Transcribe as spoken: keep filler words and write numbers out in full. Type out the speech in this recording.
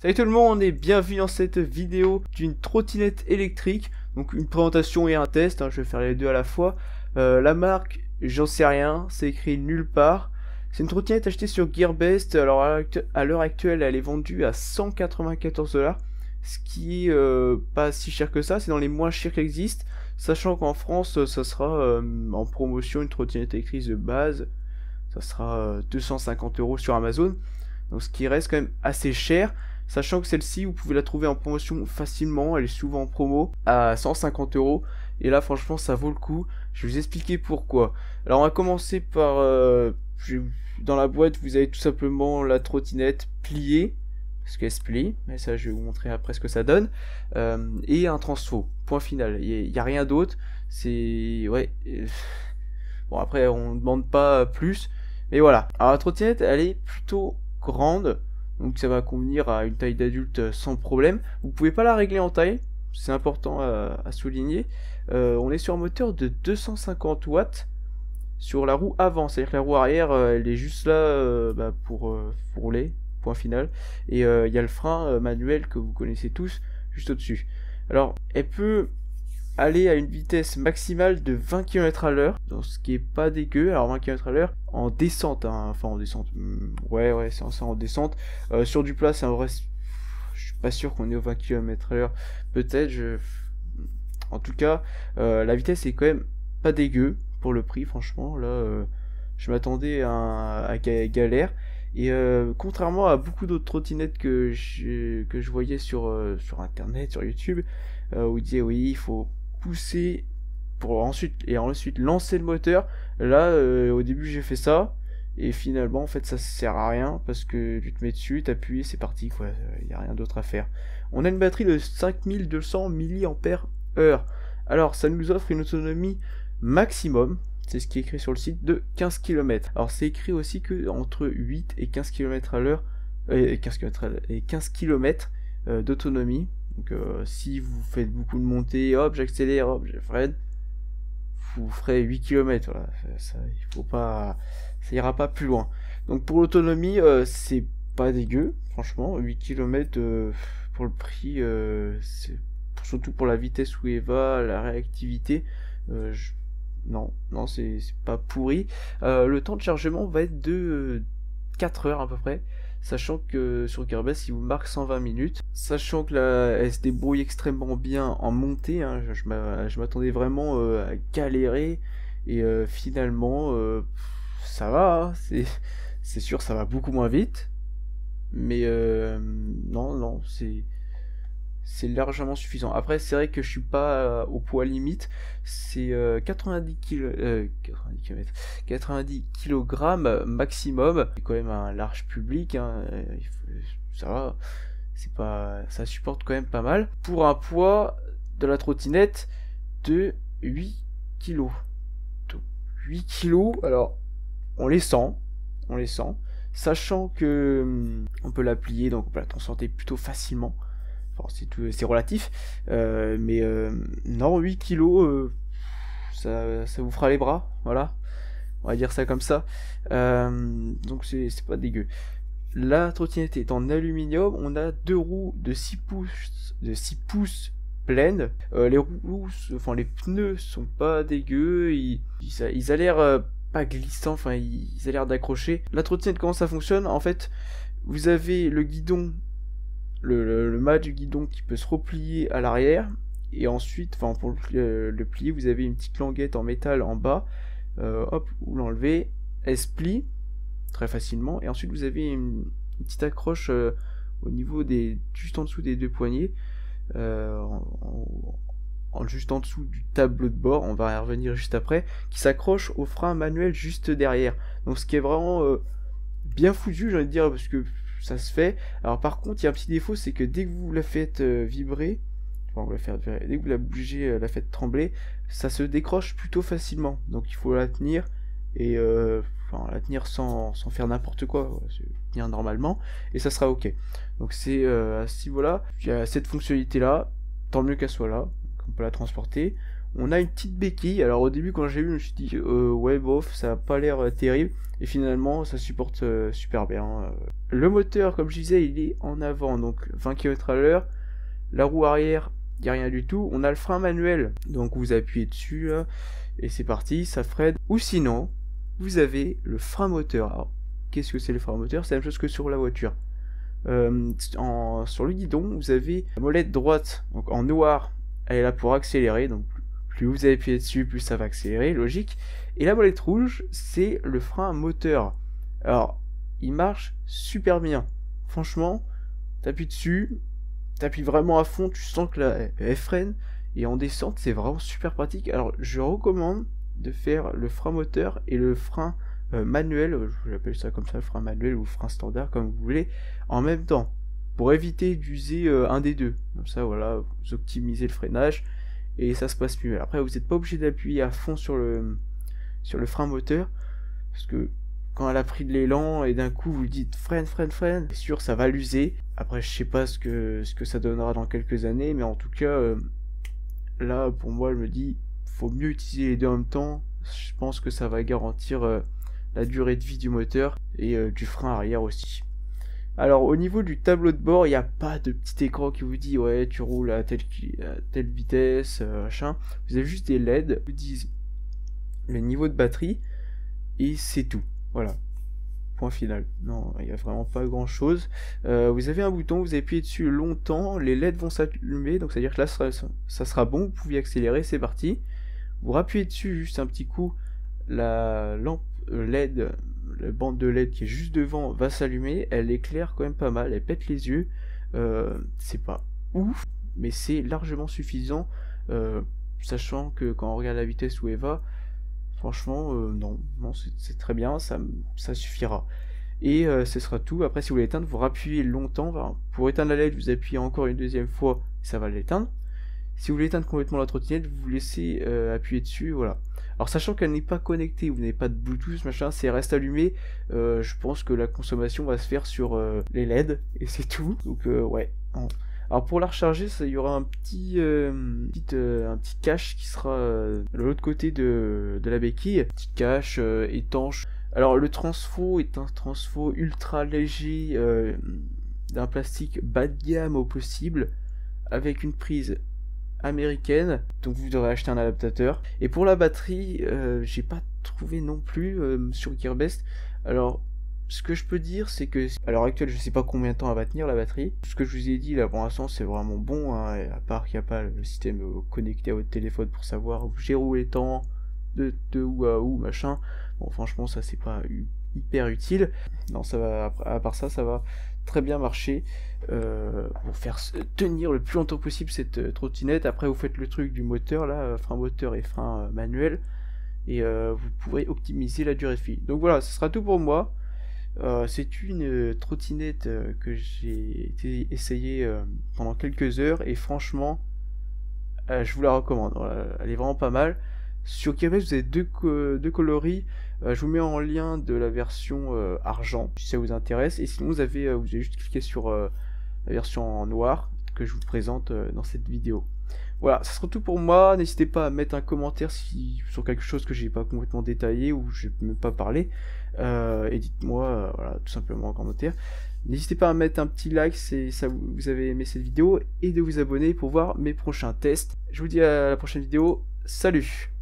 Salut tout le monde et bienvenue dans cette vidéo d'une trottinette électrique. Donc une présentation et un test, hein, je vais faire les deux à la fois. Euh, la marque, j'en sais rien, c'est écrit nulle part. C'est une trottinette achetée sur Gearbest. Alors à l'heure actuelle, elle est vendue à cent quatre-vingt-quatorze dollars, ce qui est euh, pas si cher que ça, c'est dans les moins chers qui existent. Sachant qu'en France, ça sera euh, en promotion une trottinette électrique de base, ça sera euh, deux cent cinquante euros sur Amazon. Donc ce qui reste quand même assez cher. Sachant que celle-ci, vous pouvez la trouver en promotion facilement, elle est souvent en promo à cent cinquante euros. Et là, franchement, ça vaut le coup. Je vais vous expliquer pourquoi. Alors, on va commencer par... Euh, je, dans la boîte, vous avez tout simplement la trottinette pliée, parce qu'elle se plie, mais ça, je vais vous montrer après ce que ça donne. Euh, et un transfo, point final. Il n'y a, a rien d'autre. C'est... Ouais... Bon, après, on ne demande pas plus. Mais voilà. Alors, la trottinette, elle est plutôt grande. Donc ça va convenir à une taille d'adulte sans problème. Vous pouvez pas la régler en taille, c'est important à, à souligner. Euh, on est sur un moteur de deux cent cinquante watts sur la roue avant, c'est-à-dire que la roue arrière, euh, elle est juste là euh, bah, pour, euh, pour rouler, point final. Et il euh, y a le frein euh, manuel que vous connaissez tous, juste au-dessus. Alors, elle peut aller à une vitesse maximale de vingt kilomètres à l'heure, ce qui est pas dégueu. Alors vingt kilomètres à l'heure en descente, hein. Enfin en descente, ouais ouais c'est ça en descente. Euh, sur du plat c'est un vrai, je suis pas sûr qu'on est au vingt kilomètres à l'heure, peut-être, je... en tout cas euh, la vitesse est quand même pas dégueu pour le prix, franchement là euh, je m'attendais à, à galère. Et euh, contrairement à beaucoup d'autres trottinettes que je, que je voyais sur, euh, sur internet, sur YouTube, euh, où ils disaient oui il faut pousser pour ensuite et ensuite lancer le moteur. Là euh, au début j'ai fait ça et finalement en fait ça sert à rien parce que tu te mets dessus, t'appuies, c'est parti quoi, il n'y a rien d'autre à faire. On a une batterie de cinq mille deux cents milliampères heure. Alors ça nous offre une autonomie maximum, c'est ce qui est écrit sur le site, de quinze kilomètres. Alors c'est écrit aussi que entre huit et quinze kilomètres à l'heure et quinze kilomètres et quinze kilomètres euh, d'autonomie. Donc euh, si vous faites beaucoup de montées, hop j'accélère, hop je freine, vous ferez huit kilomètres, voilà. Ça, il faut pas, ça ira pas plus loin. Donc pour l'autonomie, euh, c'est pas dégueu, franchement, huit kilomètres euh, pour le prix, euh, c'est surtout pour la vitesse où elle va, la réactivité, euh, je... non, non c'est pas pourri. Euh, le temps de chargement va être de euh, quatre heures à peu près. Sachant que sur Gearbest, il vous marque cent vingt minutes. Sachant que là, elle se débrouille extrêmement bien en montée. Hein. Je, je m'attendais vraiment euh, à galérer. Et euh, finalement, euh, ça va. Hein. C'est sûr, ça va beaucoup moins vite. Mais euh, non, non, c'est... c'est largement suffisant. Après, c'est vrai que je suis pas euh, au poids limite. C'est euh, quatre-vingt-dix kilos, euh, quatre-vingt-dix kilomètres, quatre-vingt-dix kilogrammes maximum. C'est quand même un large public. Hein. Il faut, ça va. C'est pas, ça supporte quand même pas mal. Pour un poids de la trottinette de huit kilos. Donc, huit kilos. Alors, on les sent. On les sent. Sachant que hum, on peut la plier, donc on peut la transporter plutôt facilement. Enfin, c'est relatif, euh, mais euh, non, huit kilos, euh, ça, ça vous fera les bras, voilà, on va dire ça comme ça, euh, donc c'est pas dégueu. La trottinette est en aluminium, on a deux roues de six pouces, de six pouces pleines, euh, les roues, enfin les pneus sont pas dégueux, ils, ils, ils a l'air euh, pas glissants, enfin ils, ils a l'air d'accrocher. La trottinette, comment ça fonctionne? En fait, vous avez le guidon, Le, le, le mât du guidon qui peut se replier à l'arrière, et ensuite, enfin pour le, le plier, vous avez une petite languette en métal en bas, euh, hop, vous l'enlevez, elle se plie très facilement, et ensuite vous avez une, une petite accroche euh, au niveau des, juste en dessous des deux poignets, euh, en, en, en, juste en dessous du tableau de bord, on va y revenir juste après, qui s'accroche au frein manuel juste derrière. Donc ce qui est vraiment euh, bien foutu, j'ai envie de dire, parce que ça se fait. Alors par contre, il y a un petit défaut, c'est que dès que vous la faites euh, vibrer, enfin vous la faites vibrer, dès que vous la bougez, euh, la faites trembler, ça se décroche plutôt facilement. Donc il faut la tenir et euh, enfin la tenir sans, sans faire n'importe quoi, quoi. Tenir normalement et ça sera ok. Donc c'est euh, à ce niveau-là, il y a cette fonctionnalité là, tant mieux qu'elle soit là, on peut la transporter. On a une petite béquille. Alors au début quand j'ai vu, je me suis dit euh, ouais bof, ça a pas l'air euh, terrible. Et finalement ça supporte euh, super bien. Euh, Le moteur, comme je disais, il est en avant, donc vingt kilomètres à l'heure. La roue arrière, il n'y a rien du tout. On a le frein manuel, donc vous appuyez dessus là, et c'est parti, ça freine. Ou sinon, vous avez le frein moteur. Alors, qu'est-ce que c'est le frein moteur? C'est la même chose que sur la voiture. Euh, en, sur le guidon, vous avez la molette droite, donc en noir, elle est là pour accélérer, donc plus vous appuyez dessus, plus ça va accélérer, logique. Et la molette rouge, c'est le frein moteur. Alors, il marche super bien. Franchement, t'appuies dessus, t'appuies vraiment à fond, tu sens que là, elle freine, et en descente, c'est vraiment super pratique. Alors, je recommande de faire le frein moteur et le frein euh, manuel, j'appelle ça comme ça, le frein manuel ou le frein standard, comme vous voulez, en même temps, pour éviter d'user euh, un des deux. Comme ça, voilà, vous optimisez le freinage, et ça se passe mieux. Après, vous n'êtes pas obligé d'appuyer à fond sur le, sur le frein moteur, parce que quand elle a pris de l'élan et d'un coup vous dites freine, freine, freine, c'est sûr ça va l'user. Après je sais pas ce que, ce que ça donnera dans quelques années, mais en tout cas euh, là pour moi elle me dit faut mieux utiliser les deux en même temps. Je pense que ça va garantir euh, la durée de vie du moteur et euh, du frein arrière aussi. Alors au niveau du tableau de bord, il n'y a pas de petit écran qui vous dit ouais tu roules à telle, à telle vitesse, euh, machin. Vous avez juste des L E D qui vous disent le niveau de batterie et c'est tout. Voilà, point final. Non, il n'y a vraiment pas grand chose. Euh, vous avez un bouton, vous appuyez dessus longtemps, les L E D vont s'allumer, donc ça veut dire que là ça sera, ça sera bon, vous pouvez accélérer, c'est parti. Vous rappuyez dessus juste un petit coup, la lampe L E D, la bande de L E D qui est juste devant va s'allumer, elle éclaire quand même pas mal, elle pète les yeux. Euh, c'est pas ouf, mais c'est largement suffisant, euh, sachant que quand on regarde la vitesse où elle va, franchement, euh, non, non c'est très bien, ça, ça suffira. Et euh, ce sera tout. Après, si vous voulez l'éteindre, vous rappuyez longtemps. Enfin, pour éteindre la L E D, vous appuyez encore une deuxième fois, ça va l'éteindre. Si vous voulez éteindre complètement la trottinette, vous laissez euh, appuyer dessus, voilà. Alors, sachant qu'elle n'est pas connectée, vous n'avez pas de Bluetooth, machin, c'est reste allumé, euh, je pense que la consommation va se faire sur euh, les L E D, et c'est tout. Donc, euh, ouais. Alors pour la recharger, il y aura un petit, euh, petit, euh, un petit cache qui sera euh, de l'autre côté de, de la béquille. Petit cache euh, étanche. Alors le transfo est un transfo ultra léger, euh, d'un plastique bas de gamme au possible, avec une prise américaine, donc vous devrez acheter un adaptateur. Et pour la batterie, euh, j'ai pas trouvé non plus euh, sur Gearbest. Alors ce que je peux dire, c'est que à l'heure actuelle, je sais pas combien de temps elle va tenir la batterie. Ce que je vous ai dit là pour l'instant, c'est vraiment bon, hein, à part qu'il n'y a pas le système connecté à votre téléphone pour savoir où j'ai roulé tant, de, de où à où, machin. Bon, franchement, ça c'est pas hyper utile. Non, ça va, à part ça, ça va très bien marcher euh, pour faire tenir le plus longtemps possible cette euh, trottinette. Après, vous faites le truc du moteur là, frein moteur et frein euh, manuel, et euh, vous pourrez optimiser la durée de vie. Donc voilà, ce sera tout pour moi. Euh, c'est une euh, trottinette euh, que j'ai été essayée euh, pendant quelques heures et franchement euh, je vous la recommande. Voilà, elle est vraiment pas mal. Sur Gearbest vous avez deux, co deux coloris. Euh, je vous mets en lien de la version euh, argent si ça vous intéresse, et sinon vous avez, euh, vous avez juste cliqué sur euh, la version en noir que je vous présente euh, dans cette vidéo. Voilà, ça sera tout pour moi. N'hésitez pas à mettre un commentaire si, sur quelque chose que j'ai pas complètement détaillé ou je ne peux pas parler. Euh, et dites-moi, euh, voilà, tout simplement en commentaire. N'hésitez pas à mettre un petit like si ça vous, vous avez aimé cette vidéo et de vous abonner pour voir mes prochains tests. Je vous dis à la prochaine vidéo. Salut!